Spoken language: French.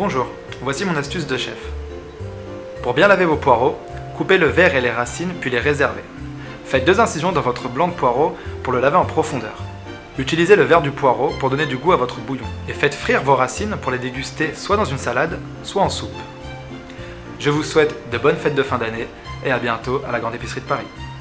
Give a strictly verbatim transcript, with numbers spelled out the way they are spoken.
Bonjour, voici mon astuce de chef. Pour bien laver vos poireaux, coupez le verre et les racines puis les réservez. Faites deux incisions dans votre blanc de poireau pour le laver en profondeur. Utilisez le verre du poireau pour donner du goût à votre bouillon et faites frire vos racines pour les déguster soit dans une salade, soit en soupe. Je vous souhaite de bonnes fêtes de fin d'année et à bientôt à la Grande Épicerie de Paris.